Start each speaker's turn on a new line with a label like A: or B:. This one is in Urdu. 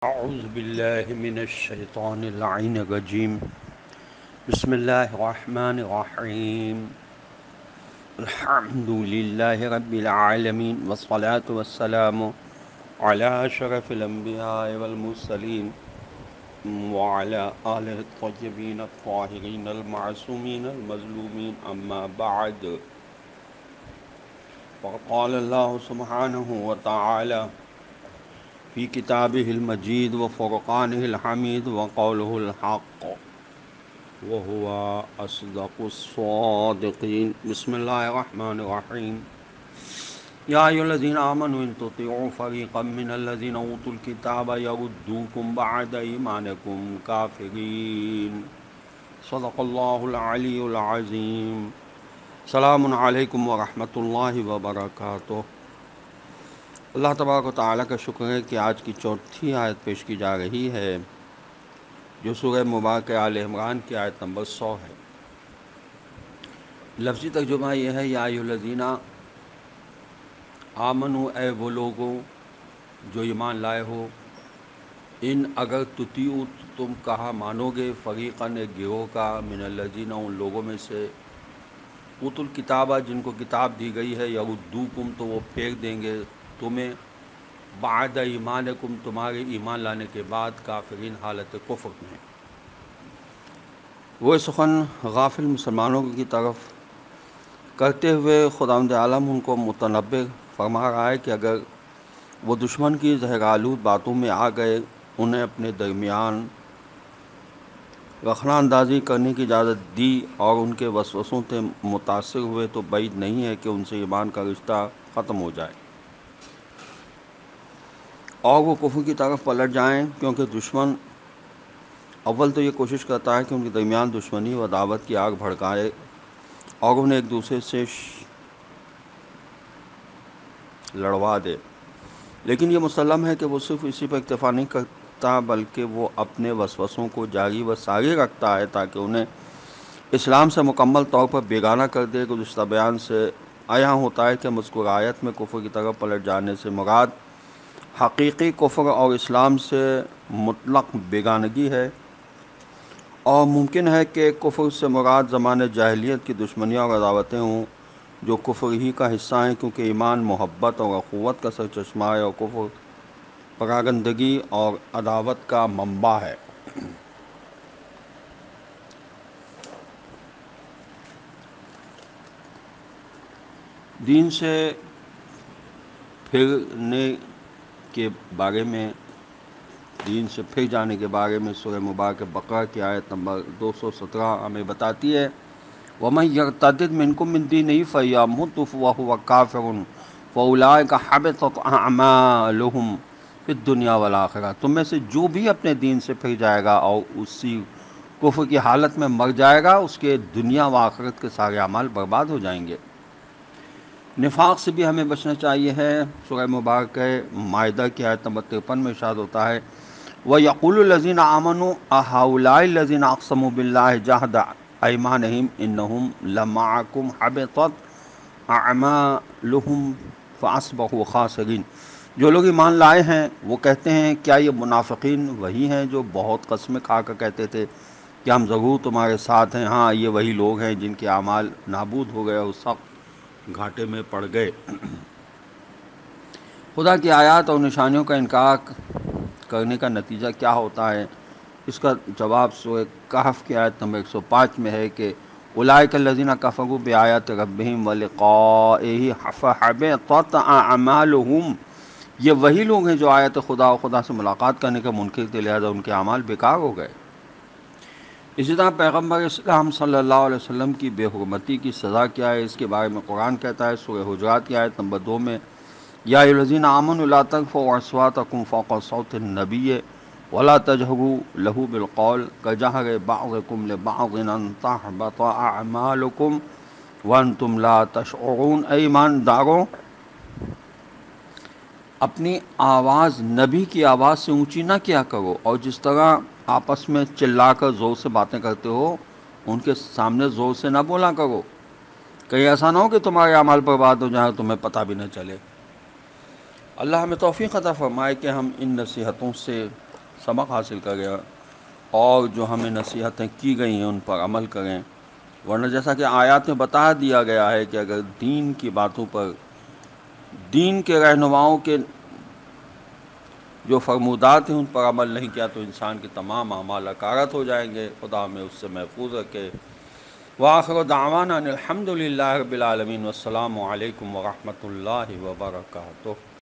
A: اعوذ باللہ من الشیطان اللعین الرجیم بسم اللہ الرحمن الرحیم الحمد للہ رب العالمین والصلاة والسلام علی اشرف الانبیاء والمرسلین وعلی آلہ الطیبین الطاہرین المعصومین المظلومین اما بعد فقال اللہ سبحانہ وتعالی فی کتابہ المجید وفرقانہ الحمید وقولہ الحق وهو أصدق الصادقين بسم الله الرحمن الرحيم يا أيها الذين آمنوا إن تطيعوا فريقا من الذين أوتوا الكتاب يردوكم بعد إيمانكم كافرين صدق الله العلي العظيم السلام علیکم ورحمۃ اللہ وبرکاتہ۔ اللہ تبارک و تعالیٰ کا شکر ہے کہ آج کی چوتھی آیت پیش کی جا رہی ہے جو سورہ مبارکہ آل عمران کی آیت نمبر 100 ہے۔ لفظی ترجمہ یہ ہے یا ایھا الذین آمنو، اے وہ لوگوں جو ایمان لائے ہو، ان اگر تطیعوا تم کہا مانو گے، فریقاً ایک گروہ کا، من الذین ان لوگوں میں سے، اوتوا الکتاب جن کو کتاب دی گئی ہے، یردوکم تو وہ پھیر دیں گے تمہیں، بعد ایمانکم تمہارے ایمان لانے کے بعد، کافرین حالت کفر میں۔ وہ سخن غافل مسلمانوں کی طرف کرتے ہوئے خداوند عالم ان کو متنبہ فرما رہا ہے کہ اگر وہ دشمن کی زہرآلود باتوں میں آ گئے، انہیں اپنے درمیان رخنہ اندازی کرنے کی اجازت دی اور ان کے وسوسوں سے متاثر ہوئے تو بعید نہیں ہے کہ ان سے ایمان کا رشتہ ختم ہو جائے اور وہ کفر کی طرف پلٹ جائیں، کیونکہ دشمن اول تو یہ کوشش کرتا ہے کہ ان کے درمیان دشمنی و عداوت کی آگ بھڑکائے اور انہیں ایک دوسرے سے لڑوا دے، لیکن یہ مسلم ہے کہ وہ صرف اسی پر اکتفا نہیں کرتا بلکہ وہ اپنے وسوسوں کو جاری و ساری رکھتا ہے تاکہ انہیں اسلام سے مکمل طور پر بیگانہ کر دے۔ گزشتہ بیان سے عیاں ہوتا ہے کہ مذکورہ آیت میں کفر کی طرف پلٹ جانے سے مراد حقیقی کفر اور اسلام سے مطلق بیگانگی ہے، اور ممکن ہے کہ کفر سے مراد زمانۂ جاہلیت کی دشمنیاں اور عداوتیں ہوں جو کفر ہی کا حصہ ہیں، کیونکہ ایمان محبت اور اخوت کا سرچشمہ ہے اور کفر پراگندگی اور عداوت کا منبع ہے۔ دین سے پھرنے کے بارے میں، دین سے پھر جانے کے بارے میں سورہ مبارکہ بقرہ کی آیت نمبر 217 ہمیں بتاتی ہے وَمَن يَرْتَدِدْ مِنْكُم مِّن دِينِهِ فَيَمُتْ وَهُوَ كَافِرٌ فَأُولَٰئِكَ حَبِطَتْ أَعْمَالُهُمْ فِي الدُّنْيَا وَالْآخِرَةِ، تم میں سے جو بھی اپنے دین سے پھر جائے گا اور اسی کفر کی حالت میں مر جائے گا، اس کے دنیا و آخرت کے سارے اعمال برباد ہو جائیں گے۔ نفاق سے بھی ہمیں بچنا چاہیے ہے۔ سورہ مبارکہ مائدہ کی آیت نمبر 53 میں ارشاد ہوتا ہے وَيَقُولُ الَّذِينَ آمَنُوا أَهَٰؤُلَاءِ الَّذِينَ أَقْسَمُوا بِاللَّهِ جَهْدَ أَيْمَانِهِمْ إِنَّهُمْ لَمَعَكُمْ حَبِطَتْ أَعْمَالُهُمْ فَأَصْبَحُوا خَاسِرِينَ۔ جو لوگ ایمان لائے ہیں وہ کہتے ہیں کیا یہ منافقین وہی ہیں جو بہت قسمیں کھا کر کہتے تھے کہ ہم ضرور تمہارے ساتھ ہیں؟ ہاں، یہ وہی لوگ ہیں جن کے اعمال نابود ہو گئے اور سخت گھاٹے میں پڑ گئے۔ خدا کی آیات اور نشانیوں کا انکار کرنے کا نتیجہ کیا ہوتا ہے؟ اس کا جواب سورہ کہف کی آیت نمبر 105 میں ہے کہ اولئک الذین کفروا بآیات ربہم ولقائہ فحبطت اعمالہم، یہ وہی لوگ ہیں جو آیت خدا اور خدا سے ملاقات کرنے کے منکر تھے، لہذا ان کے اعمال بیکار ہو گئے۔ اسی طرح پیغمبر اسلام صلی اللہ علیہ وسلم کی بے حرمتی کی سزا کیا ہے، اس کے بارے میں قرآن کہتا ہے سورہ حجرات کی آیت نمبر 2 میں یا ایھا الذین آمنوا لا ترفعوا اصواتکم فوق صوت النبی ولا تجہروا لہ بالقول کجہر بعضکم لبعض ان تحبط اعمالکم وانتم لا تشعرون۔ اے ایمانداروں، اپنی آواز نبی کی آواز سے اونچی نہ کیا کرو، اور جس طرح آپس میں چلا کر زور سے باتیں کرتے ہو ان کے سامنے زور سے نہ بولا کرو، کہیں ایسا نہ ہو کہ تمہارے اعمال برباد ہو جائیں اور تمہیں پتہ بھی نہ چلے۔ اللہ ہمیں توفیق عطا فرمائے کہ ہم ان نصیحتوں سے سبق حاصل کریں اور جو ہمیں نصیحتیں کی گئی ہیں ان پر عمل کریں، ورنہ جیسا کہ آیات میں بتا دیا گیا ہے کہ اگر دین کی باتوں پر، دین کے رہنماؤں کے جو فرمودات ہیں ان پر عمل نہیں کیا تو انسان کے تمام اعمال اکارت ہو جائیں گے۔ خدا ہمیں اس سے محفوظ رکھے۔ وآخر دعوانا ان الحمد للہ رب العالمین، والسلام علیکم ورحمۃ اللہ وبرکاتہ۔